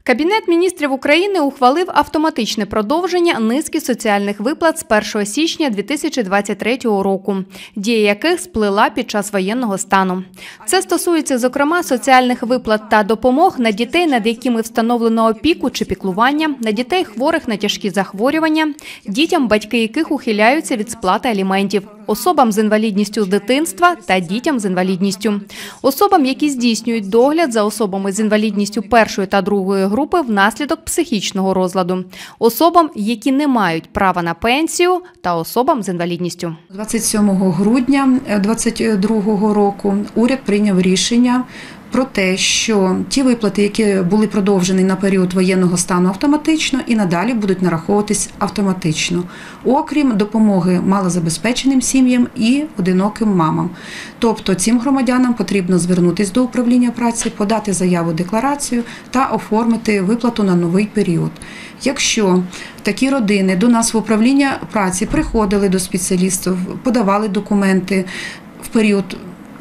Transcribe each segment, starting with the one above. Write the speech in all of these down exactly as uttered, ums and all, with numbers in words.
Кабінет міністрів України ухвалив автоматичне продовження низки соціальних виплат з першого січня дві тисячі двадцять третього року, дія яких сплила під час воєнного стану. Це стосується, зокрема, соціальних виплат та допомог на дітей, над якими встановлено опіку чи піклування, на дітей, хворих на тяжкі захворювання, дітям, батьки яких ухиляються від сплати аліментів, особам з інвалідністю з дитинства та дітям з інвалідністю, особам, які здійснюють догляд за особами з інвалідністю першої та другої групи внаслідок психічного розладу, особам, які не мають права на пенсію, та особам з інвалідністю. двадцять сьомого грудня дві тисячі двадцять другого року уряд прийняв рішення про те, що ті виплати, які були продовжені на період воєнного стану автоматично, і надалі будуть нараховуватись автоматично, окрім допомоги малозабезпеченим сім'ям і одиноким мамам. Тобто цим громадянам потрібно звернутися до управління праці, подати заяву, декларацію та оформити виплату на новий період. Якщо такі родини до нас в управління праці приходили до спеціалістів, подавали документи в період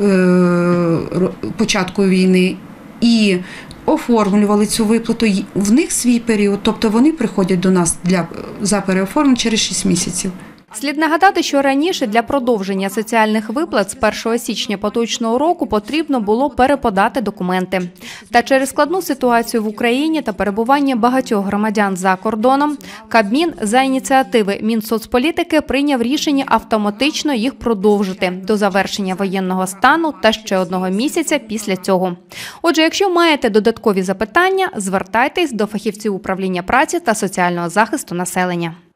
початку війни і оформлювали цю виплату, в них свій період, тобто вони приходять до нас для, за переоформлення через шість місяців. Слід нагадати, що раніше для продовження соціальних виплат з першого січня поточного року потрібно було переподати документи. Та через складну ситуацію в Україні та перебування багатьох громадян за кордоном, Кабмін за ініціативи Мінсоцполітики прийняв рішення автоматично їх продовжити до завершення воєнного стану та ще одного місяця після цього. Отже, якщо маєте додаткові запитання, звертайтесь до фахівців управління праці та соціального захисту населення.